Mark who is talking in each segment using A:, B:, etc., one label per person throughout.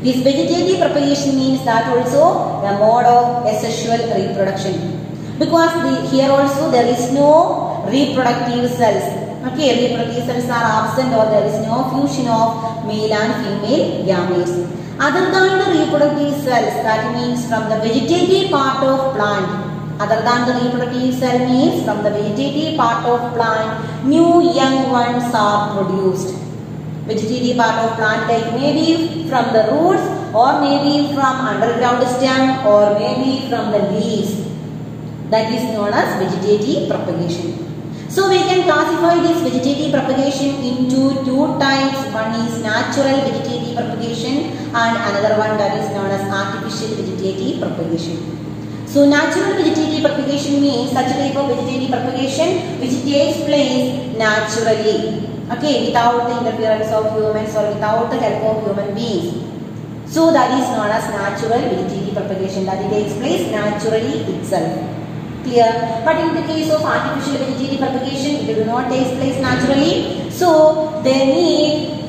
A: This vegetative propagation means that also the mode of asexual reproduction, because here also there is no reproductive cells. Okay, reproductive cells are absent, or there is no fusion of male and female gametes. Other than the reproductive cells, that means from the vegetative part of plant. Other than the reproductive cell means from the vegetative part of plant, new young ones are produced. Vegetative part of plant, like maybe from the roots, or maybe from underground stem, or maybe from the leaves. That is known as vegetative propagation. So we can classify this vegetative propagation into two types. One is natural vegetative propagation and another one that is known as artificial vegetative propagation. So natural vegetative propagation means such a type of vegetative propagation which takes place naturally. Okay, without the interference of humans or without the help of human beings. So that is known as natural vegetative propagation, that it takes place naturally itself. Clear? But in the case of artificial vegetative propagation, it do not take place naturally. So they need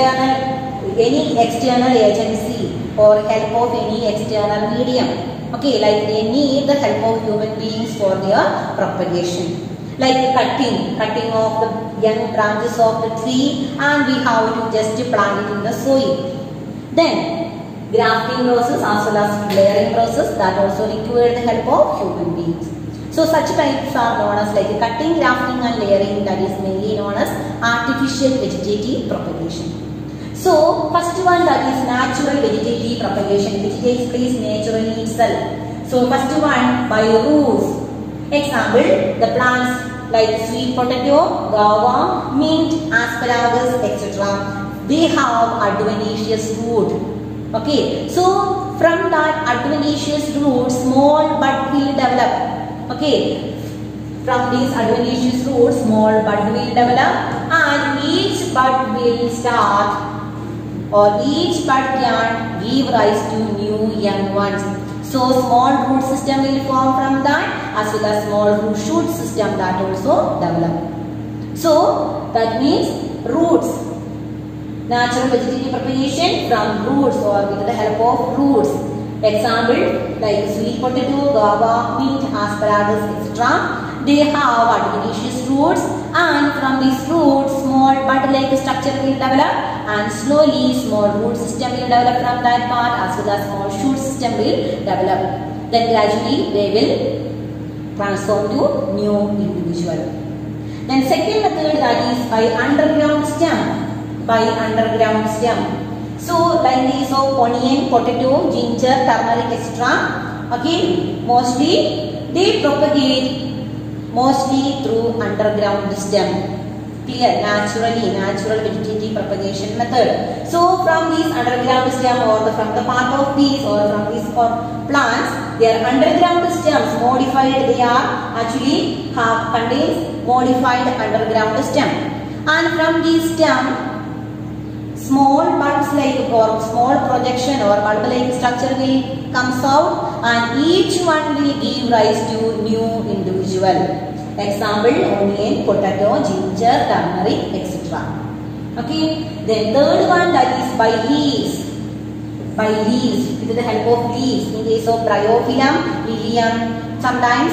A: any external agency or help of any external medium. Okay, like they need the help of human beings for their propagation. Like cutting of the young branches of the tree, and we have to just plant it in the soil. Then grafting process as well as layering process, that also require the help of human beings. So such types are known as like cutting, grafting and layering, that is mainly known as artificial vegetative propagation. So first one, that is natural vegetative propagation, which takes place naturally itself. So first one, by roots. Example, the plants like sweet potato, guava, mint, asparagus, etc. They have adventitious root. Okay, so from that adventitious root, small bud will develop. Okay, from these adventitious roots, small bud will develop, and each bud will start, or each bud can give rise to new young ones. So small root system will form from that, as well as small root shoot system that also develop. So that means roots. Natural vegetative propagation from roots or with the help of roots. Example, like sweet potato, guava, mint, asparagus, etc. They have adventitious roots, and from these roots small bud-like structure will develop, and slowly small root system will develop from that part, as well as small shoot system will develop. Then gradually they will transform to new individual. Then second method, that is by underground stem. By underground stem. So like these of onion, potato, ginger, turmeric, etc. Okay, mostly they propagate mostly through underground stem. Clear? Natural vegetative propagation method. So from these underground stem, or from the part of these, or from these plants, their underground stems modified. They are actually contains modified underground stem, and from these stem, small buds like or small projection or bulb like structure will comes out, and each one will give rise to new individual. Example, onion, potato, ginger, turmeric, etc. Okay. Then third one, that is by leaves. By leaves, with the help of leaves. In case of bryophyllum, lilium, sometimes.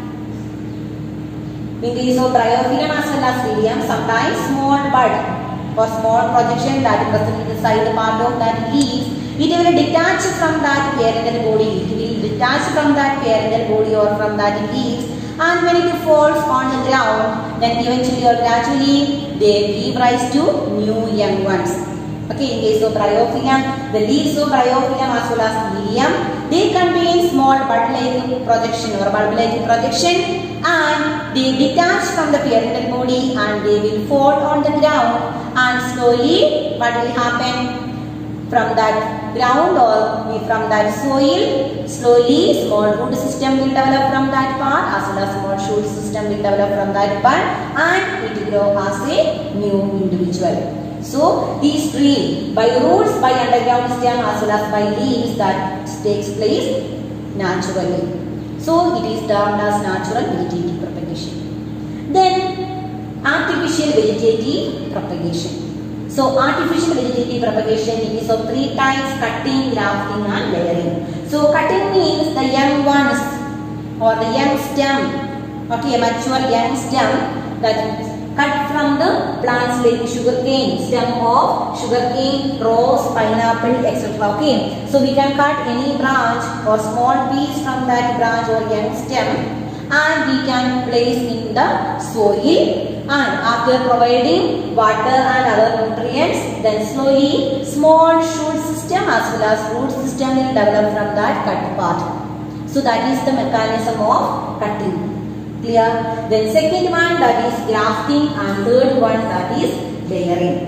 A: In case of bryophyllum as well as lilium, sometimes small bud or small projection that is present inside the part of that leaves, it will detach from that parental body. It will detach from that parental body or from that leaves, and when it falls on the ground, then eventually or gradually they give rise to new young ones. Okay, in case of bryophyllum, the leaves of bryophyllum as well as lilium, they contain small bud-like projection or bulb-like projection, and they detach from the parental body and they will fall on the ground, and slowly what will happen from that ground or from that soil, slowly small root system will develop from that part, as well as small shoot system will develop from that part, and it will grow as a new individual. So these three, by roots, by underground stem as well as by leaves, that takes place naturally. So it is termed as natural vegetative propagation. Then artificial vegetative propagation. So artificial vegetative propagation, it is of three types: cutting, grafting and layering. So cutting means the young ones or the young stem, okay, mature young stem that is cut from the plants like sugarcane, stem of sugarcane, rose, pineapple, etc. Okay, so we can cut any branch or small piece from that branch or young stem and we can place in the soil, and after providing water and other nutrients, then slowly small shoot system as well as root system will develop from that cut part. So that is the mechanism of cutting. Clear? Then second one, that is grafting, and third one, that is layering.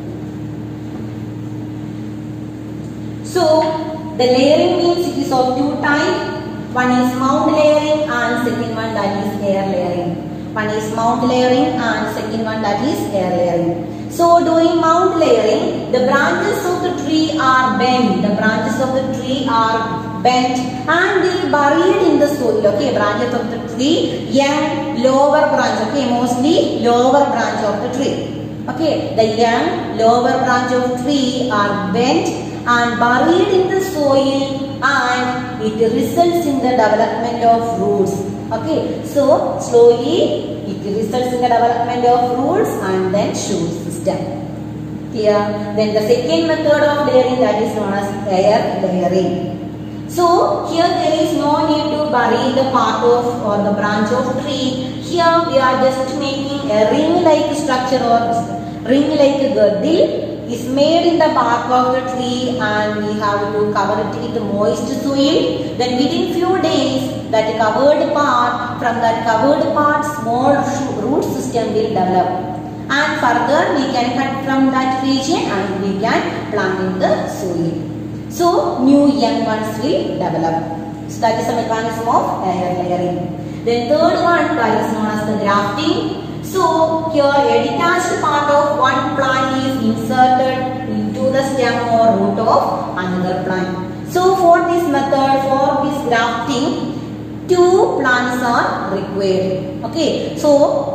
A: So the layering means it is of two types. One is mound layering and second one, that is air layering. One is mound layering and second one, that is air layering. So during mound layering, the branches of the tree are bent. The branches of the tree are bent and they are buried in the soil. Okay, branches of the tree, young lower branch. Okay, mostly lower branch of the tree. Okay, the young lower branch of tree are bent and buried in the soil, and it results in the development of roots. Okay, so slowly it results in the development of roots and then shoot system. Clear? Then the second method of layering, that is known as air layering. So here there is no need to bury the part of or the branch of tree. Here we are just making a ring-like structure or ring-like girdle is made in the bark of the tree, and we have to cover it with moist soil. Then within few days, that covered part, from that covered part, small root system will develop, and further we can cut from that region and we can plant in the soil. So new young ones will develop. So that is the mechanism of air layering. Then third one, that is known as the grafting. So here a detached part of one plant is inserted into the stem or root of another plant. So for this method, for this grafting, two plants are required. Okay, so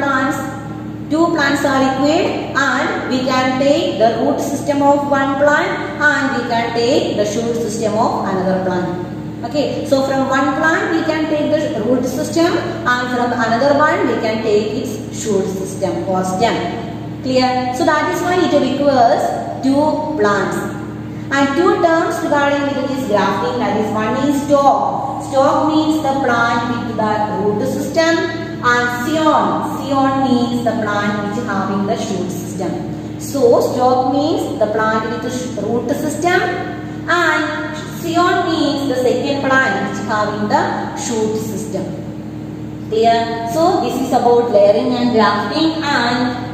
A: two plants are required, and we can take the root system of one plant and we can take the shoot system of another plant. Okay, so from one plant we can take the root system, and from another one we can take its shoot system or stem. Clear? So that is why it requires two plants. And two terms regarding with this grafting, that is, one is stalk. Stalk means the plant with the root system, and scion means the plant which having the shoot system. So stalk means the plant with the root system, and scion means the second plant which having the shoot system. Clear? So this is about layering and grafting, and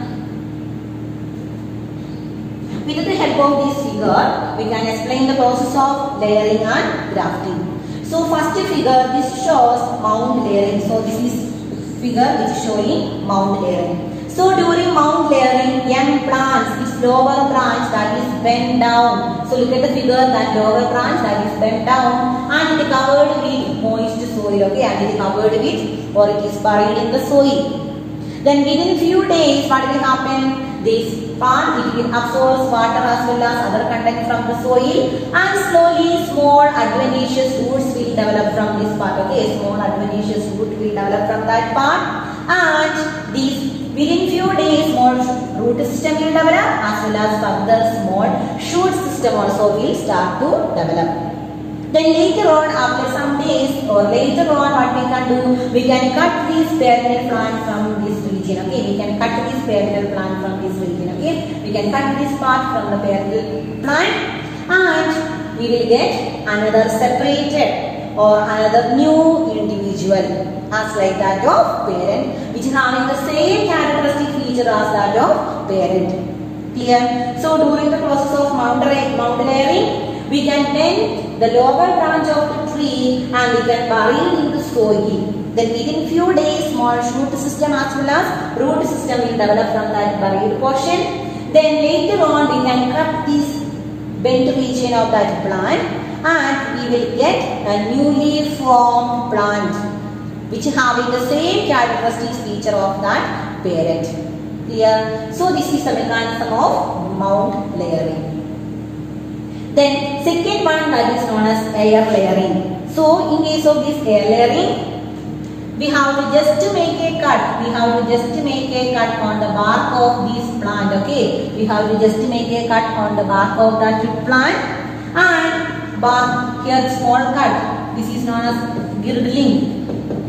A: with the help of this figure, we can explain the process of layering and grafting. So first figure, this shows mound layering. So this is figure which is showing mound layering. So during mound layering, young plants, its lower branch that is bent down. So look at the figure, that lower branch that is bent down and it is covered with moist soil. Okay, and it is covered with, or it is buried in the soil. Then within few days, what will happen? This plant, it will absorb water as well as other content from the soil, and slowly small adventitious roots will develop from this part. Okay, small adventitious root will develop from that part, and these within few days small root system will develop as well as further small shoot system also will start to develop. Then later on, after some days or later on, what we can do? We can cut this perennial plant from this region. Okay, we can cut this perennial plant from this region. Okay, we can cut this part from the perennial plant, and we will get another separated or another new individual as like that of parent, which is having the same characteristic feature as that of parent. Clear? So during the process of mound layering, we can bend the lower branch of the tree and we can bury it in the soil. Then within few days, small shoot system as well as root system will develop from that buried portion. Then later on, we can cut this bent region of that plant and we will get a newly formed plant which having the same characteristic feature of that parent. Clear? So this is the mechanism of mound layering. Then second one, that is known as air layering. So in case of this air layering, we have to just make a cut. We have to just make a cut on the bark of this plant. Okay, we have to just make a cut on the bark of that plant, and bark here small cut. This is known as girdling.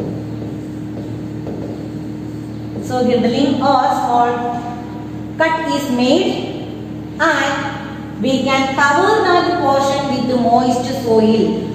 A: So girdling or small cut is made, and we can cover that portion with the moist soil.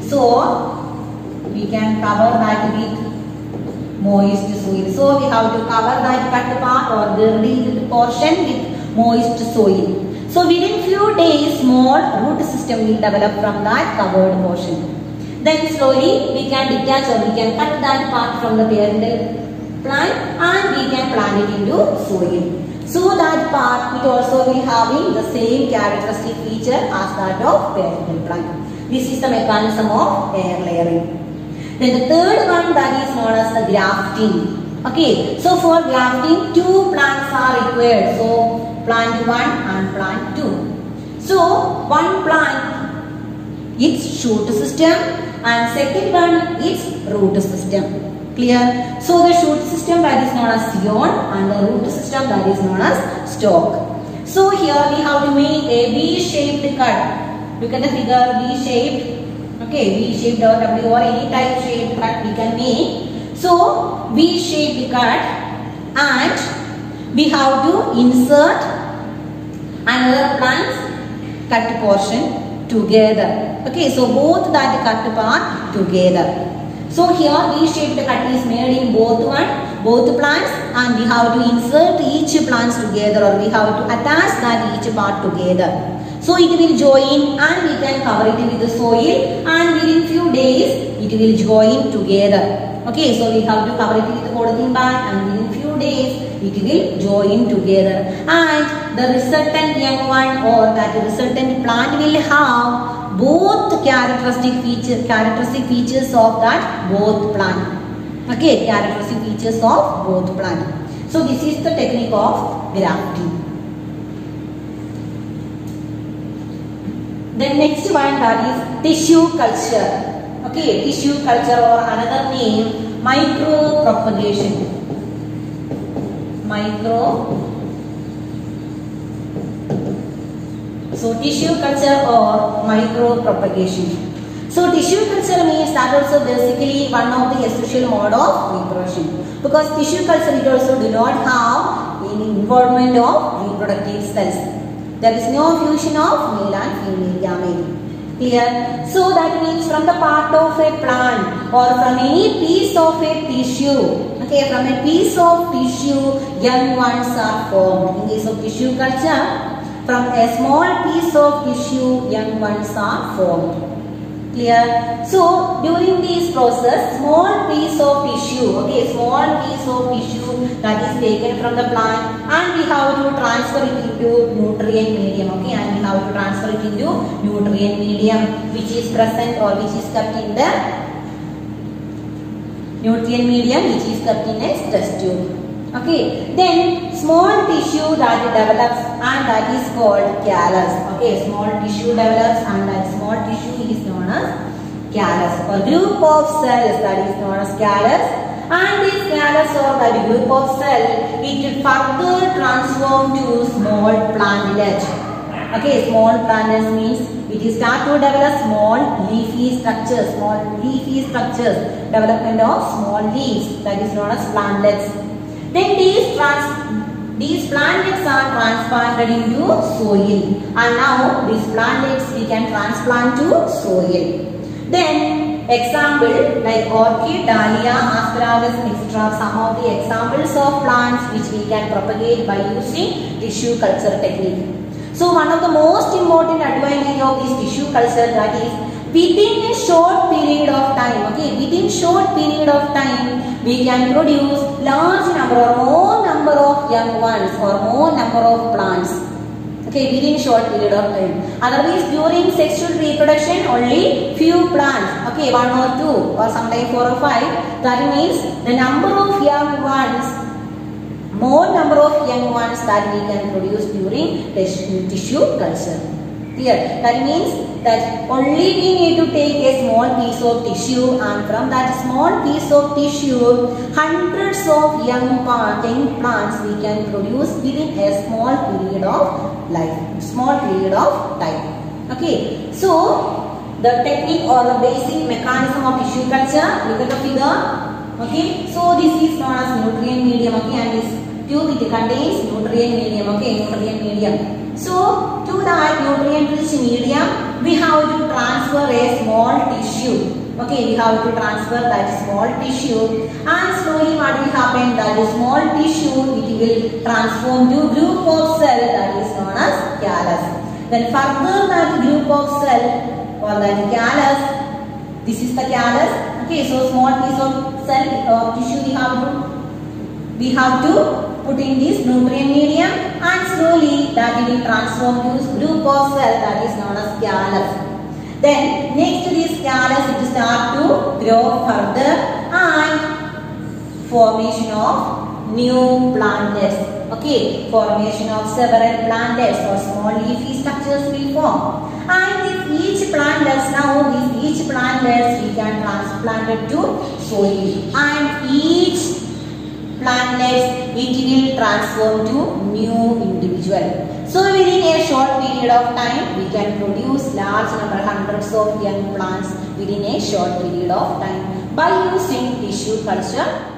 A: So we can cover that with moist soil. So we have to cover that cut part or girdled portion with moist soil. So within few days, small root system will develop from that covered portion. Then slowly we can detach or we can cut that part from the parental plant and we can plant it into soil. So that part it also will having the same characteristic feature as that of parental plant. This is the mechanism of air layering. Then the third one, that is known as the grafting. Okay, so for grafting, two plants are required. So plant 1 and plant 2. So one plant, its shoot system, and second one, its root system. Clear? So the shoot system, that is known as zone, and the root system, that is known as stalk. So here we have to make a V-shaped cut. Look at the figure, V-shaped. Okay, V-shaped or W or any type shaped cut we can make. So V-shaped cut, and we have to insert another plant's cut portion together. Okay, so both that cut part together. So here V-shaped cut is made in both plants, and we have to insert each plants together, or we have to attach that each part together. So it will join and we can cover it with the soil, and within few days it will join together. Okay, so we have to cover it with the polythene bag, and within few days it will join together, and the resultant young one or that resultant plant will have both characteristic features of that both plant. Okay, characteristic features of both plant. So this is the technique of grafting. Then next one, that is tissue culture. Okay, tissue culture or another name, micropropagation. So tissue culture or micropropagation. So tissue culture means that also basically one of the essential mode of reproduction, because tissue culture it also do not have any involvement of reproductive cells. There is no fusion of male and female gamete. Clear? So that means from the part of a plant or from any piece of a tissue. Okay, from a piece of tissue, young ones are formed. In case of tissue culture, from a small piece of tissue, young ones are formed. Clear? So during this process, small piece of tissue, okay, small piece of tissue that is taken from the plant, and we have to transfer it into nutrient medium, okay, and we have to transfer it into nutrient medium which is present or which is kept in the nutrient medium which is kept in a test tube. Okay, then small tissue that develops, and that is called callus. Okay, small tissue develops, and that small tissue is known as callus, or group of cells that is known as callus. And this callus or that group of cell, it will further transform to small plantlet. Okay, small plantlet means it is start to develop small leafy structures, development of small leaves, that is known as plantlets. Then these plantlets are transplanted into soil, and now these plantlets we can transplant to soil. Then example like orchid, dahlia, asparagus, etc. Some of the examples of plants which we can propagate by using tissue culture technique. So one of the most important advantage of this tissue culture, that is within a short period of time, okay, within short period of time we can produce large number or more number of young ones or more number of plants, okay, within short period of time. Otherwise during sexual reproduction only few plants, okay, 1 or 2 or sometimes 4 or 5, that means the number of young ones more number of young ones that we can produce during tissue culture. Clear? That means that only we need to take a small piece of tissue, and from that small piece of tissue, hundreds of young plants we can produce within a small period of life, small period of time. Okay, so the technique or the basic mechanism of tissue culture, look at the figure. Okay, so this is known as nutrient medium. Okay, and this tube, it contains nutrient medium. Okay, nutrient medium. So to that nutrient rich medium, we have to transfer a small tissue. Okay, we have to transfer that small tissue, and slowly what will happen, that small tissue, it will transform to group of cell that is known as callus. Then further that group of cell or that callus, this is the callus. Okay, so small piece of cell or tissue we have to put in this nutrient medium, and slowly that will transform to group of cell that is known as callus. Then next to this callus, it will start to grow further, and formation of new plantlets. Okay, formation of several plantlets or small leafy structures will form. And with each plantlets, we can transplant it to soil, and each plantlets, it will transform to new individual. So within a short period of time, we can produce large number, hundreds of young plants within a short period of time by using tissue culture